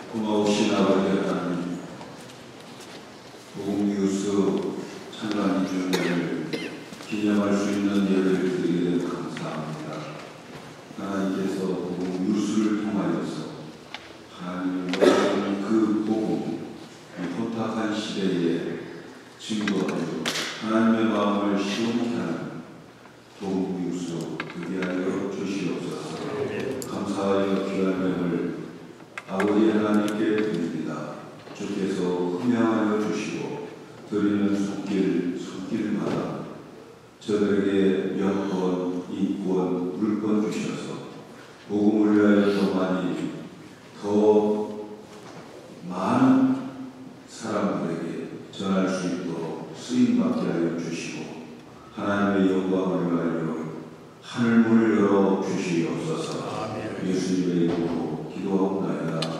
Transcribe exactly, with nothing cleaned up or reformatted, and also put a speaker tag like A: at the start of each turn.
A: 고마우신 아버지 하나님, 복음뉴스 창간 이 주년을 기념할 수 있는 예배를 드리게 되어 감사합니다. 하나님께서 복음뉴스를 통하여서 하나님의 그 복음, 혼탁한 시대에 증거하여 하나님의 마음을 시원케 하는 복음뉴스 되게 하여 주시옵소서. 감사하여 귀한 명을 아버지 하나님께 드립니다. 주께서 흠양하여 주시고 드리는 손길 손길마다 저들에게 명권, 인권, 물권 주셔서 복음을 위하여 더 많이 더 많은 사람들에게 전할 수 있도록 쓰임받게 하여 주시고 하나님의 영광을 위하여 하늘문을 열어 주시옵소서. 예수님의 이름으로 기도하옵나이다.